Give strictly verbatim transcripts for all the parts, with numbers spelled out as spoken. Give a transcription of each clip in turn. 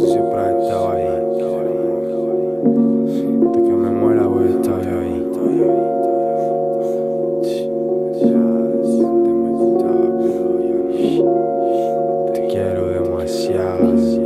Tú siempre has estado ahí. Hasta que me muera voy a estar ahí. Te quiero demasiado.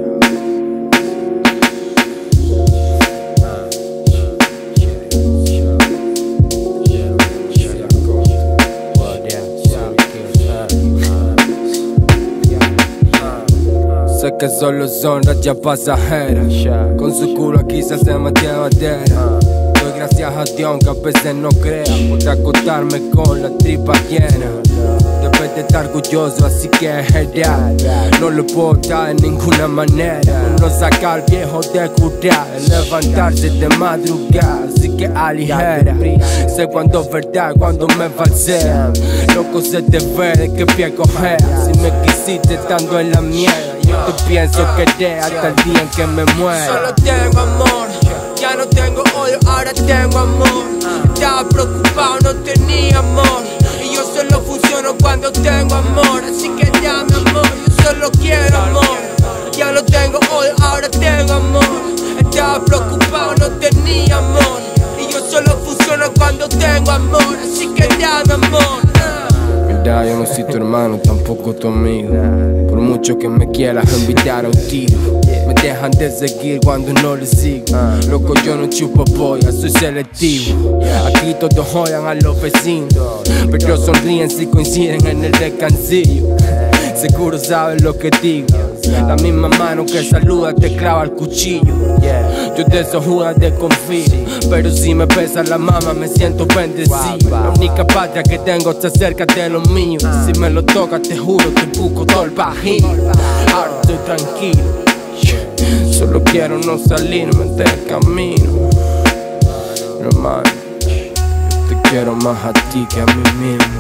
Sé que solo son rayas pasajeras, con su culo aquí se hace más llevadera. Doy gracias a Dios aunque a veces no crea, por acostarme con la tripa llena. Debes de estar orgulloso, así que es real. No lo puedo dar de ninguna manera. No sacar viejo de curar, levantarse de madrugada, así que aligera. Sé cuando es verdad, cuando me falsea. Loco se te ve de que pie cojea. Si me quisiste estando en la mierda, yo te pienso querer hasta el día en que me muera. Solo tengo amor, ya no tengo odio, ahora tengo amor. Estaba preocupado, no tenía amor, y yo solo funciono cuando tengo amor. Así que dame amor, yo solo quiero amor. Ya no tengo odio, ahora tengo amor. Estaba preocupado, no tenía amor, y yo solo funciono cuando tengo amor. Así que dame amor. Mira, yo no soy tu hermano, tampoco tu amigo. Por mucho que me quieras invitar a un tiro, me dejan de seguir cuando no les sigo. Loco, yo no chupo polla, soy selectivo. Aquí todos jodan a los vecinos, pero sonríen si coinciden en el descansillo. Seguro sabes lo que digo. La misma mano que saluda te clava el cuchillo. Yo de esos judas desconfío, pero si me pesa la mama me siento bendecido. La única patria que tengo está cerca de lo mío. Si me lo tocas te juro te busco todo el bajío. Ahora estoy tranquilo, solo quiero no salirme del camino. Hermano, yo te quiero más a ti que a mí mismo.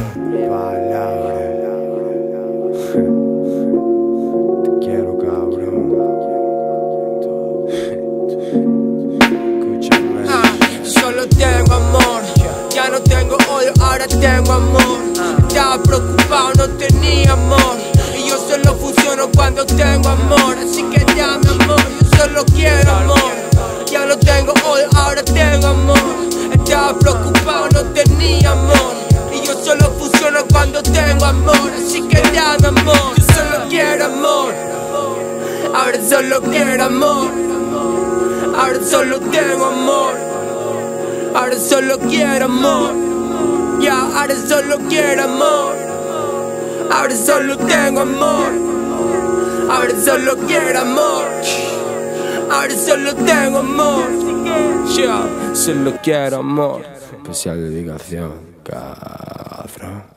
Te quiero, cabrón. Escúchame. Ah, solo tengo amor, ya no tengo odio, ahora tengo amor. Estaba preocupado, no tenía amor, y yo solo funciono cuando tengo amor. Así que dame amor, yo solo quiero amor. Ya no tengo odio, ahora tengo amor. Estaba preocupado, no tenía amor, y yo solo funciono cuando tengo amor. Así que dame amor, yo solo quiero amor. Ahora solo quiero amor. Ahora solo tengo amor. Ahora solo quiero amor. Ya, ahora solo quiero amor. Ahora solo tengo amor. Ahora solo quiero amor. Ahora solo tengo amor. Ya, solo quiero amor. Especial dedicación, cabrón.